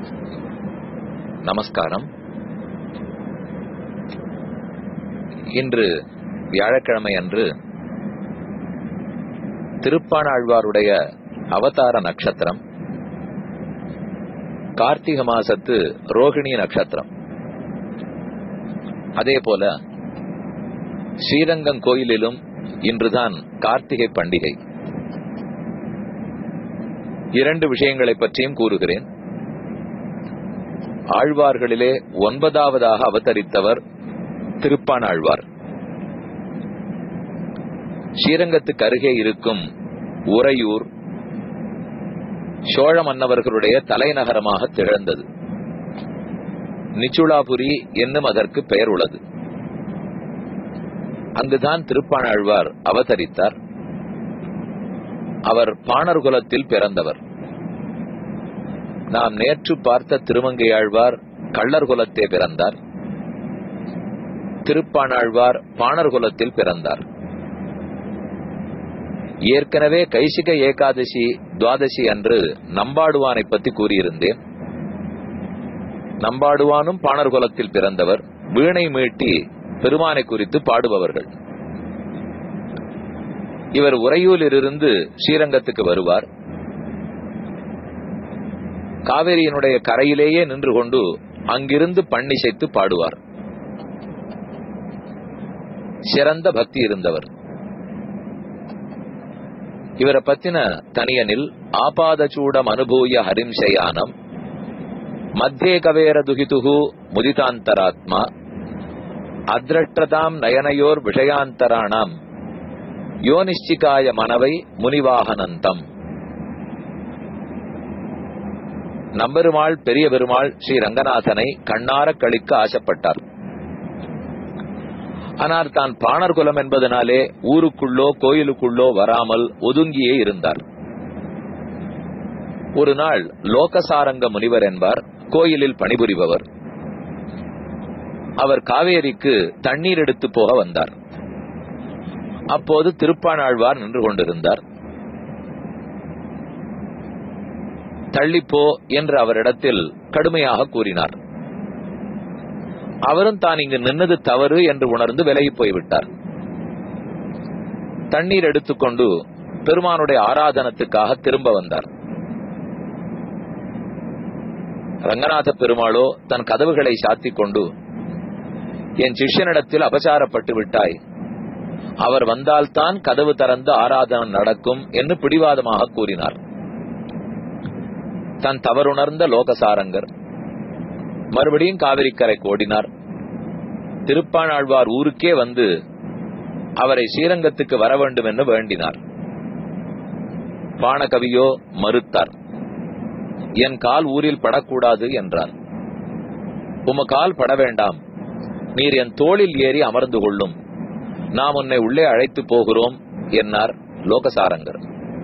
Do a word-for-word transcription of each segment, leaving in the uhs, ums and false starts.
நமஸ்காரம். இன்று வியாழக்கிழமை அன்று திருப்பாணாழ்வாருடைய அவதார நட்சத்திரம் கார்த்திகை மாசத்து ரோகிணி நட்சத்திரம். அதே போல ஸ்ரீரங்கம் கோயிலிலும் இன்றுதான் கார்த்திகை பண்டிகை. இரண்டு விஷயங்களை பற்றியும் கூறுகிறேன். ஆழ்வார்களிலே ஒன்பதாவதாக அவதரித்தவர் திருப்பாணாழ்வார். ஸ்ரீரங்கத்துக்கு அருகே இருக்கும் உறையூர் சோழ மன்னவர்களுடைய தலைநகரமாக திகழ்ந்தது. நிச்சுளாபுரி என்னும் அதற்கு பெயர் உள்ளது. அங்குதான் திருப்பாணாழ்வார் அவதரித்தார். அவர் பாணர் குலத்தில் பிறந்தவர். நாம் நேற்று பார்த்த திருமங்கையாழ்வார் கள்ளர் குலத்தே பிறந்தார். திருப்பாணாழ்வார் பாணர் குலத்தில் பிறந்தார். ஏற்கனவே கைசிக ஏகாதசி துவாதசி அன்று நம்பாடுவானை பற்றி கூறியிருந்தேன். நம்பாடுவானும் பாணர் குலத்தில் பிறந்தவர். வீணை மீட்டி பெருமானை குறித்து பாடுபவர்கள். இவர் உறையூரிலிருந்து ஸ்ரீரங்கத்துக்கு வருவார். காவேரியினுடைய கரையிலேயே நின்று கொண்டு அங்கிருந்து பண்ணிசைத்து பாடுவார். சிறந்த பக்தி இருந்தவர். இவரை பத்தின தனியனில் ஆபாதச்சூடம் அனுபூய ஹரிம்சயானம் மத்தியே கவேர துகிதுகு முதிதாந்தராத்மா அத்ரஷ்டதாம் நயனையோர் விஷயாந்தராணாம் யோனிஷ்டிகாய மனவை முனிவாகனந்தம். நம்பெருமாள் பெரிய பெருமாள் ஸ்ரீ ரங்கநாதனை கண்ணார கழிக்க ஆசைப்பட்டார். ஆனால் தான் பாணர் குலம் என்பதனாலே ஊருக்குள்ளோ கோயிலுக்குள்ளோ வராமல் ஒதுங்கியே இருந்தார். ஒரு நாள் லோகசாரங்க முனிவர் என்பார், கோயிலில் பணிபுரிபவர். அவர் காவேரிக்கு தண்ணீர் எடுத்து போக வந்தார். அப்போது திருப்பாணாழ்வார் நின்று கொண்டிருந்தார். தள்ளிப்போ என்று அவரிடத்தில் கடுமையாக கூறினார். அவரும் தான் இங்கு நின்னது தவறு என்று உணர்ந்து விலகி போய்விட்டார். தண்ணீர் எடுத்துக்கொண்டு பெருமானுடைய ஆராதனத்துக்காக திரும்ப வந்தார். ரங்கநாத பெருமாளோ தன் கதவுகளை சாத்திக் கொண்டு, என் சிஷ்யனிடத்தில் அபசாரப்பட்டு விட்டாய், அவர் வந்தால்தான் கதவு திறந்து ஆராதனம் நடக்கும் என்று பிடிவாதமாக கூறினார். தன் தவறுணர்ந்த லோகசாரங்கர் மறுபடியும் காவிரிக்கரை ஓடினார். திருப்பாணாழ்வார் ஊருக்கே வந்து அவரை ஸ்ரீரங்கத்துக்கு வர வேண்டும் என்று வேண்டினார். பாணகவியோ மறுத்தார். என் கால் ஊரில் படக்கூடாது என்றார். உம கால் பட வேண்டாம், நீர் என் தோளில் ஏறி அமர்ந்து கொள்ளும், நாம் உன்னை உள்ளே அழைத்து போகிறோம் என்னார் லோகசாரங்கர்.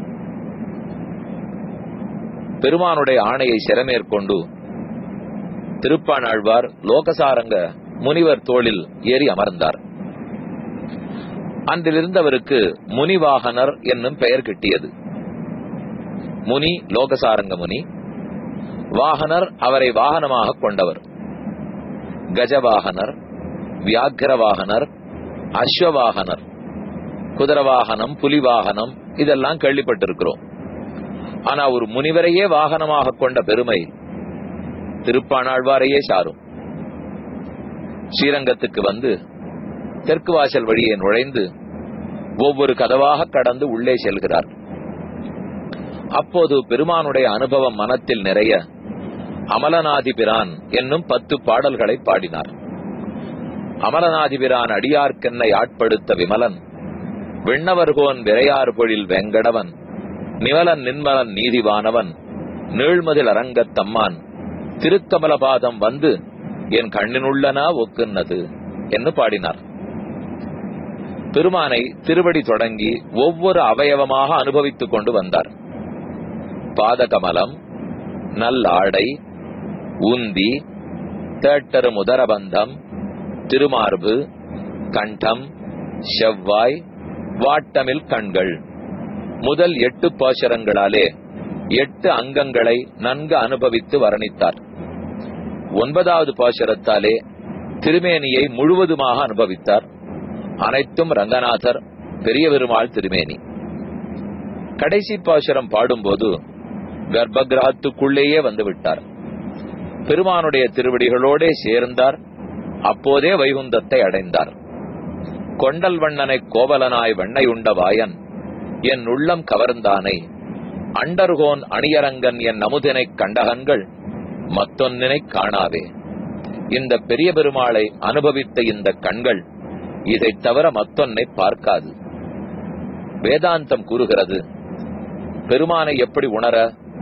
பெருமானுடைய ஆணையை சிறமேற்கொண்டு திருப்பாணாழ்வார் லோகசாரங்க முனிவர் தோளில் ஏறி அமர்ந்தார். அன்றிலிருந்து அவருக்கு முனிவாகனர் என்னும் பெயர் கிட்டியது. முனி லோகசாரங்க முனி, வாகனர் அவரை வாகனமாக கொண்டவர். கஜவாகனர், வியாக்கிரவாகனர், அஸ்வவாகனர், குதிரவாகனம், புலிவாகனம் இதெல்லாம் கேள்விப்பட்டிருக்கிறோம். ஆனா ஒரு முனிவரையே வாகனமாக கொண்ட பெருமை திருப்பாணாழ்வாரையே சாரும். ஸ்ரீரங்கத்துக்கு வந்து தெற்கு வாசல் வழியே நுழைந்து ஒவ்வொரு கதவாக கடந்து உள்ளே செல்கிறார். அப்போது பெருமானுடைய அனுபவம் மனத்தில் நிறைய அமலநாதிபிரான் என்னும் பத்து பாடல்களை பாடினார். அமலநாதிபிரான் அடியார்க்கென்னை ஆட்படுத்த விமலன், விண்ணவர்கோன் விரையார் பொழில் வெங்கடவன், நிமலன் நின்மலன் நீதிவானவன், நீழ்மதில் அரங்கத்தம்மான், திருக்கமலபாதம் வந்து என் கண்ணினுள்ளனா ஒக்குன்னது என்று பாடினார். பெருமானை திருவடி தொடங்கி ஒவ்வொரு அவயவமாக அனுபவித்துக் கொண்டு வந்தார். பாதகமலம், நல்லாடை, உந்தி, தேட்டரு முதரபந்தம், திருமார்பு, கண்டம், செவ்வாய், வாட்டமில் கண்கள் முதல் எட்டு பாசுரங்களாலே எட்டு அங்கங்களை நன்கு அனுபவித்து வர்ணித்தார். ஒன்பதாவது பாசுரத்தாலே திருமேனியை முழுவதுமாக அனுபவித்தார். அனைத்தும் ரங்கநாதர் பெரிய பெருமாள் திருமேனி. கடைசி பாசுரம் பாடும்போது கர்ப்ப கிரகத்துக்குள்ளேயே வந்து விட்டார். பெருமானுடைய திருவடிகளோடே சேர்ந்தார். அப்போதே வைகுந்தத்தை அடைந்தார். கொண்டல் வண்ணனை கோவலனாய் வெண்ணை உண்ட வாயன் என் உள்ளம் கவர்ந்தானை, அண்டர்கோன் அணியரங்கன் என் அமுதினை கண்டகங்கள் மத்தொன்னினை காணாவே. இந்த பெரிய பெருமாளை அனுபவித்த இந்த கண்கள் இதை தவிர மத்தொன்னை பார்க்காது. வேதாந்தம் கூறுகிறது, பெருமானை எப்படி உணர?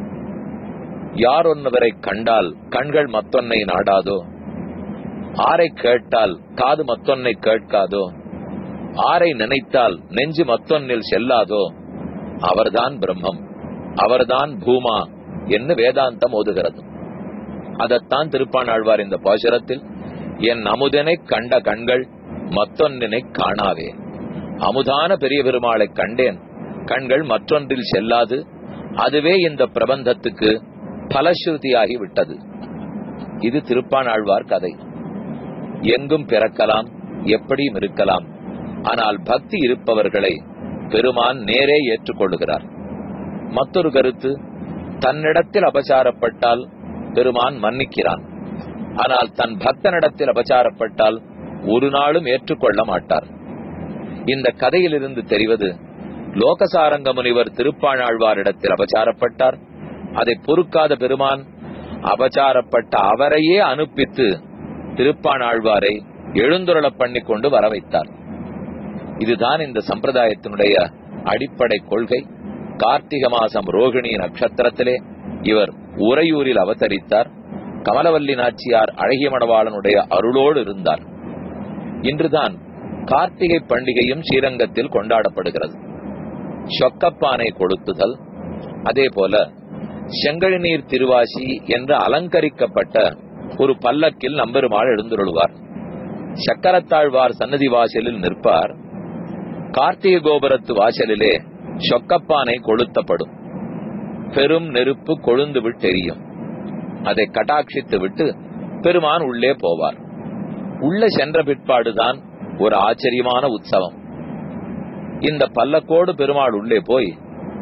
யார் ஒன்றுவரை கண்டால் கண்கள் மத்தொன்னை நாடாதோ, ஆரை கேட்டால் காது மத்தொன்னை கேட்காதோ, ஆரை நினைத்தால் நெஞ்சு மத்தொன்னில் செல்லாதோ, அவர்தான் பிரம்மம், அவர்தான் பூமா என்று வேதாந்தம் ஓதுகிறது. அதத்தான் திருப்பாணாழ்வார் இந்த பாசுரத்தில் என் அமுதனை கண்ட கண்கள் மத்தொன்னினை காணாவே. அமுதான பெரிய பெருமாளை கண்டேன், கண்கள் மற்றொன்றில் செல்லாது. அதுவே இந்த பிரபந்தத்துக்கு பலஸ்ருதியாகி விட்டது. இது திருப்பாணாழ்வார் கதை. எங்கும் பிறக்கலாம், எப்படியும் இருக்கலாம். ஆனால் பக்தி இருப்பவர்களை பெருமான் நேரே ஏற்றுக்கொள்ளுகிறார். மற்றொரு கருத்து, தன்னிடத்தில் அபசாரப்பட்டால் பெருமான் மன்னிக்கிறான். ஆனால் தன் பக்தனிடத்தில் அபசாரப்பட்டால் ஒரு நாளும் ஏற்றுக்கொள்ள மாட்டார். இந்த கதையிலிருந்து தெரிவது, லோகசாரங்க முனிவர் திருப்பாணாழ்வாரிடத்தில் அபசாரப்பட்டார். அதை பொறுக்காத பெருமான் அபசாரப்பட்ட அவரையே அனுப்பித்து திருப்பாணாழ்வாரை எழுந்துருள பண்ணி கொண்டு வர வைத்தார். இதுதான் இந்த சம்பிரதாயத்தினுடைய அடிப்படை கொள்கை. கார்த்திகை மாசம் ரோகிணி நட்சத்திரத்திலே இவர் உறையூரில் அவதரித்தார். கமலவல்லி நாச்சியார் அழகிய மணவாளனுடைய அருளோடு இருந்தார். இன்றுதான் கார்த்திகை பண்டிகையும் ஸ்ரீரங்கத்தில் கொண்டாடப்படுகிறது. சொக்கப்பானை கொளுத்துதல், அதே போல செங்கழிநீர் திருவாசி என்று அலங்கரிக்கப்பட்ட ஒரு பல்லக்கில் நம்பெருமாள் எழுந்துருள்வார். சக்கரத்தாழ்வார் சன்னதி வாசலில் நிற்பார். கார்த்திகை கோபுரத்து வாசலிலே சொக்கப்பானை கொளுத்தப்படும். பெரும் நெருப்பு கொழுந்து விட்டு எரியும். அதை கட்டாட்சித்து விட்டு பெருமான் உள்ளே போவார். உள்ள சென்ற பிற்பாடுதான் ஒரு ஆச்சரியமான உற்சவம். இந்த பல்லக்கோடு பெருமாள் உள்ளே போய்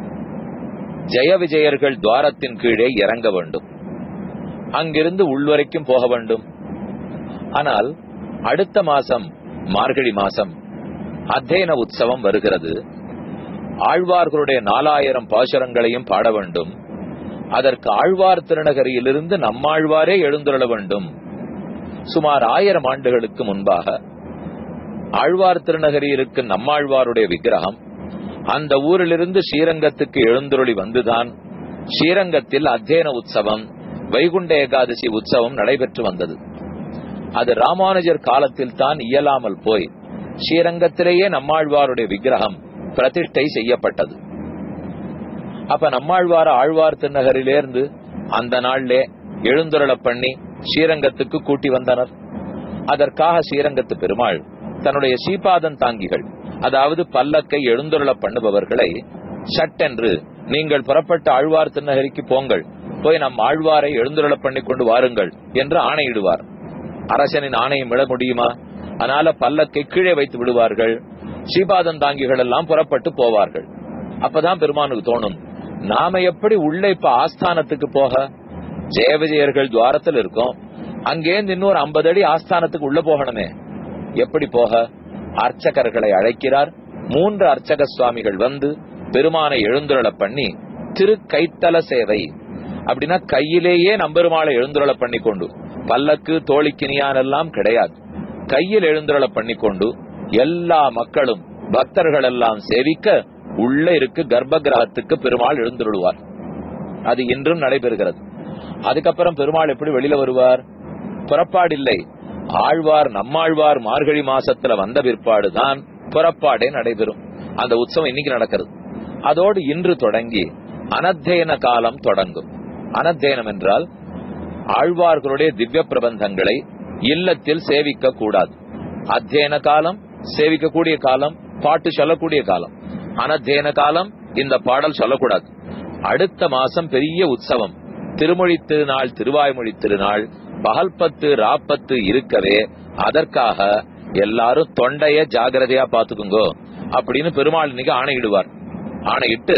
ஜெய விஜயர்கள் துவாரத்தின் கீழே இறங்க வேண்டும். அங்கிருந்து உள்வரைக்கும் போக வேண்டும். ஆனால் அடுத்த மாசம் மார்கழி மாசம் அத்தியன உற்சவம் வருகிறது. ஆழ்வார்களுடைய நாலாயிரம் பாசுரங்களையும் பாட வேண்டும். அதற்கு ஆழ்வார் திருநகரியிலிருந்து நம்மாழ்வாரே எழுந்துருள வேண்டும். சுமார் ஆயிரம் ஆண்டுகளுக்கு முன்பாக ஆழ்வார் திருநகரியிருக்கு நம்மாழ்வாருடைய விக்கிரகம் அந்த ஊரிலிருந்து ஸ்ரீரங்கத்துக்கு எழுந்துருளி வந்துதான் ஸ்ரீரங்கத்தில் அத்தியன உற்சவம், வைகுண்ட ஏகாதசி உற்சவம் நடைபெற்று வந்தது. அது ராமானுஜர் காலத்தில் தான் இயலாமல் போய் ஸ்ரீரங்கத்திலேயே நம்மாழ்வாருடைய விக்கிரகம் பிரதிஷ்டை செய்யப்பட்டது. அப்ப நம்மாழ்வார ஆழ்வார் திருநகரிலிருந்து அந்த நாளிலே எழுந்துருள பண்ணி ஸ்ரீரங்கத்துக்கு கூட்டி வந்தனர். அதற்காக ஸ்ரீரங்கத்து பெருமாள் தன்னுடைய ஸ்ரீபாதன் தாங்கிகள், அதாவது பல்லக்கை எழுந்துருள பண்ணுபவர்களை சட்டென்று நீங்கள் புறப்பட்ட ஆழ்வார் திருநகரிக்கு போங்கள், போய் நம் ஆழ்வாரை எழுந்துருள பண்ணி கொண்டு வாருங்கள் என்று ஆணையிடுவார். அரசனின் ஆணையம் விட முடியுமா? அதனால பல்லக்கை கீழே வைத்து விடுவார்கள். ஸ்ரீபாதன் தாங்கிகள் எல்லாம் புறப்பட்டு போவார்கள். அப்பதான் பெருமானுக்கு தோணும், நாம எப்படி உள்ளே இப்ப ஆஸ்தானத்துக்கு போக? ஜெய விஜயர்கள் துவாரத்தில் இருக்கோம், அங்கேருந்து இன்னொரு ஐம்பது அடி ஆஸ்தானத்துக்கு உள்ள போகணுமே, எப்படி போக? அர்ச்சகர்களை அழைக்கிறார். மூன்று அர்ச்சக சுவாமிகள் வந்து பெருமானை எழுந்துருள பண்ணி திரு கைத்தல சேவை, அப்படின்னா கையிலேயே நம்பெருமாளை எழுந்துருள பண்ணி கொண்டு, பல்லக்கு தோழிக்கினியான் எல்லாம் கிடையாது, கையில் எழுந்துருள பண்ணி கொண்டு எல்லா மக்களும் பக்தர்கள் எல்லாம் சேவிக்க உள்ள இருக்கு கர்ப்ப கிரகத்துக்கு பெருமாள் எழுந்துருவார். அது இன்றும் நடைபெறுகிறது. அதுக்கப்புறம் பெருமாள் எப்படி வெளியில வருவார்? புறப்பாடில்லை. ஆழ்வார் நம்மாழ்வார் மார்கழி மாசத்துல வந்த பிற்பாடுதான் புறப்பாடே நடைபெறும். அந்த உற்சவம் இன்னைக்கு நடக்கிறது. அதோடு இன்று தொடங்கி அனத்தியன காலம் தொடங்கும். அனத்தியனம் என்றால் ஆழ்வார்களுடைய திவ்ய பிரபந்தங்களை இல்லத்தில் சேவிக்க கூடாது. அத்தியன காலம் சேவிக்கக்கூடிய காலம், பாட்டு சொல்லக்கூடிய காலம். அனத்தியன காலம் இந்த பாடல் சொல்லக்கூடாது. அடுத்த மாசம் பெரிய உற்சவம், திருமொழி திருநாள், திருவாய்மொழி திருநாள். பகல் பத்து ராப்பத்து இருக்கவே அதற்காக எல்லாரும் தொண்டைய ஜாகிரதையா பாத்துக்குங்கோ அப்படின்னு பெருமாள் இன்னைக்கு ஆணையிடுவார். ஆணையிட்டு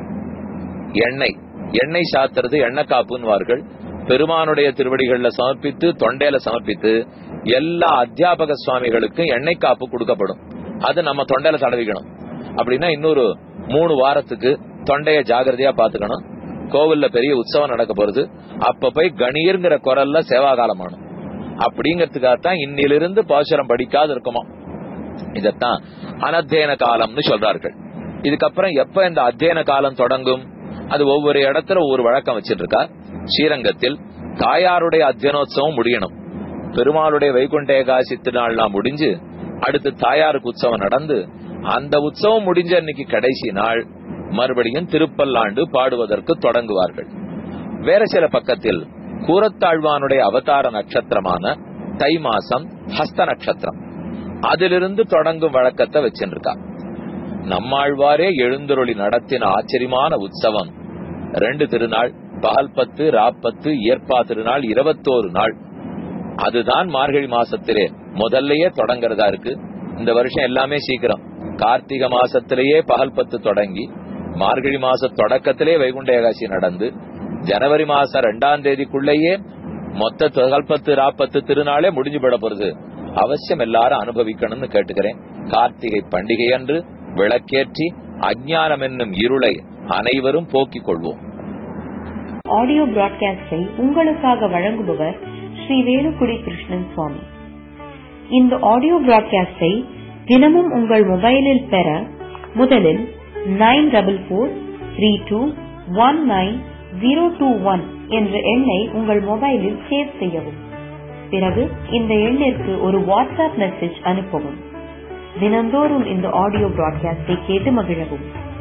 எண்ணெய் எண்ணெய் சாத்துறது எண்ணெய் காப்புன்னுவார்கள். பெருமானுடைய திருவடிகள்ல சமர்ப்பித்து தொண்டையில சமர்ப்பித்து எல்லா அத்தியாபக சுவாமிகளுக்கும் எண்ணெய் காப்பு கொடுக்கப்படும். அது நம்ம தொண்டையில தடவிக்கணும். அப்படின்னா இன்னொரு மூணு வாரத்துக்கு தொண்டைய ஜாகிரதையா பாத்துக்கணும். கோவில்ல பெரிய உற்சவம் நடக்க போறது, அப்ப போய் கணீர்ங்கிற குரல்ல சேவாகாலமானும். அப்படிங்கறதுக்காகத்தான் இன்னிலிருந்து பாசுரம் படிக்காது இருக்குமா. இதத்தான் அனத்தியன காலம்னு சொல்றார்கள். இதுக்கப்புறம் எப்ப இந்த அத்தியன காலம் தொடங்கும்? அது ஒவ்வொரு இடத்துல ஒவ்வொரு வழக்கம் வச்சிட்டு இருக்கா. ஸ்ரீரங்கத்தில் தாயாருடைய அத்தியனோத்சவம் முடியணும். பெருமாளுடைய வைகுண்ட ஏகாதசி திருநாள்லாம் முடிஞ்சு அடுத்து தாயாருக்கு உற்சவம் நடந்து அந்த உற்சவம் முடிஞ்ச அன்னைக்கு கடைசி நாள் மறுபடியும் திருப்பல்லாண்டு பாடுவதற்கு தொடங்குவார்கள். வேற சில பக்கத்தில் கூரத்தாழ்வானுடைய அவதார நட்சத்திரமான தை மாசம் ஹஸ்த நட்சத்திரம், அதிலிருந்து தொடங்கும் வழக்கத்தை வச்சிருக்கா. நம்மாழ்வாரே எழுந்தருளி நடத்தின ஆச்சரியமான உற்சவம் ரெண்டு திருநாள், பகல் பத்து ராப்பத்து ஏற்பா திருநாள் இருபத்தோரு நாள். அதுதான் மார்கழி மாசத்திலே முதல்லயே தொடங்கறதா இருக்கு. இந்த வருஷம் எல்லாமே சீக்கிரம். கார்த்திகை மாசத்திலேயே பகல் பத்து தொடங்கி மார்கழி மாச தொடக்கத்திலே வைகுண்ட ஏகாதசி நடந்து ஜனவரி மாசம் ரெண்டாம் தேதிக்குள்ளேயே மொத்த பகல்பத்து ராப்பத்து திருநாளே முடிஞ்சு விட போறது. அவசியம் எல்லாரும் அனுபவிக்கணும்னு கேட்டுக்கிறேன். கார்த்திகை பண்டிகை அன்று விளக்கேற்றி அஞ்ஞானம் என்னும் இருளை அனைவரும் போக்கிக் கொள்வோம். ஆடியோ பிராட்காஸ்டை உங்களுக்காக வழங்குபவர் ஸ்ரீ வேலுக்குடி கிருஷ்ணன் சுவாமி. இந்த ஆடியோ பிராட்காஸ்டை தினமும் உங்கள் மொபைலில் பெற முதலில் nine double four three two one nine zero two one என்ற எண்ணை உங்கள் மொபைலில் சேவ் செய்யவும். பிறகு இந்த எண்ணிற்கு ஒரு வாட்ஸ்அப் மெசேஜ் அனுப்பவும். தினந்தோறும் இந்த ஆடியோ பிராட்காஸ்டை கேட்டு மகிழவும்.